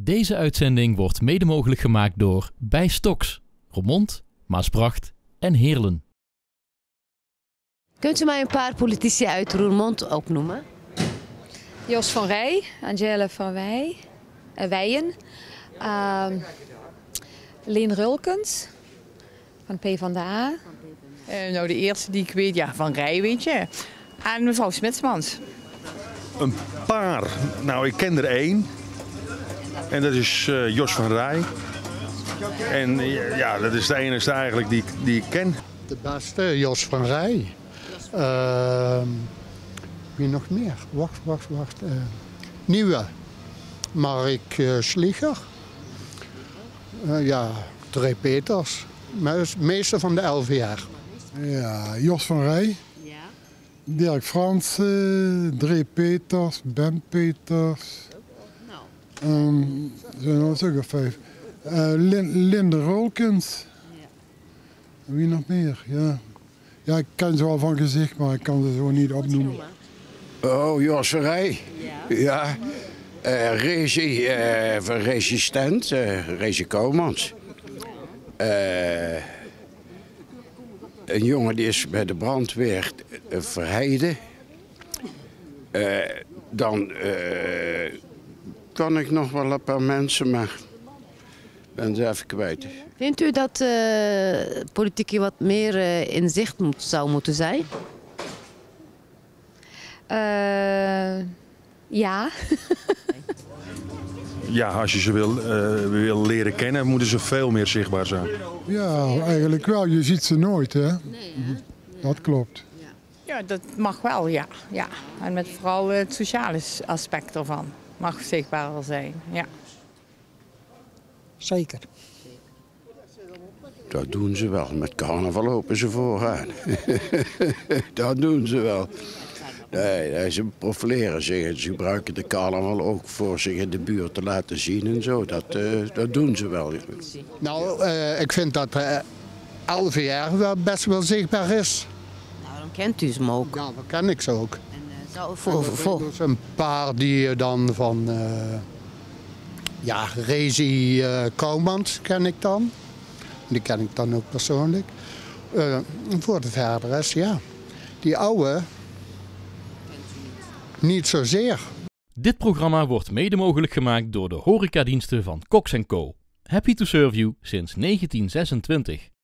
Deze uitzending wordt mede mogelijk gemaakt door Bij Stoks, Roermond, Maasbracht en Heerlen. Kunt u mij een paar politici uit Roermond opnoemen? Jos van Rij, Angela van Wijen, Leen Rulkens van PvdA. Nou, de eerste die ik weet, ja, Van Rij, weet je. En mevrouw Smitsmans. Een paar. Nou, ik ken er één. En dat is Jos van Rij. En ja, dat is de enige eigenlijk die ik ken. De beste, Jos van Rij. Wie nog meer? Wacht. Nieuwe. Mark Slieger. Dre Peters. Meeste van de 11 jaar. Ja, Jos van Rij. Ja. Dirk Frans, Dre Peters, Ben Peters. Nou. Zijn er ook 5. Linde Rolkens. Ja. Wie nog meer? Ja, ik ken ze wel van gezicht, maar ik kan ze zo niet opnoemen. Oh, Jos van Rij. Ja. Ja. Resistent, Rezi Koumans. Een jongen die is bij de brandweer Verheijden. Dan kan ik nog wel een paar mensen, maar ben ze even kwijt. Vindt u dat politiek wat meer in zicht zou moeten zijn? Ja. Ja, als je ze wil leren kennen, moeten ze veel meer zichtbaar zijn. Ja, eigenlijk wel. Je ziet ze nooit, hè? Nee, hè? Dat klopt. Ja, dat mag wel, ja. En met vooral het sociale aspect ervan mag zichtbaarder zijn, ja. Zeker. Dat doen ze wel. Met carnaval lopen ze vooraan. Dat doen ze wel. Nee, ze profileren zich. Ze gebruiken de carnaval ook voor zich in de buurt te laten zien en zo. Dat doen ze wel. Nou, ik vind dat 11 jaar wel best wel zichtbaar is. Nou, dan kent u ze ook. Ja, dat ken ik ze ook. En Dus een paar die dan van... Rezi Koumans ken ik dan. Die ken ik dan ook persoonlijk. Voor de verder is, ja. Die oude... Niet zozeer. Dit programma wordt mede mogelijk gemaakt door de horecadiensten van Cox & Co. Happy to serve you sinds 1926.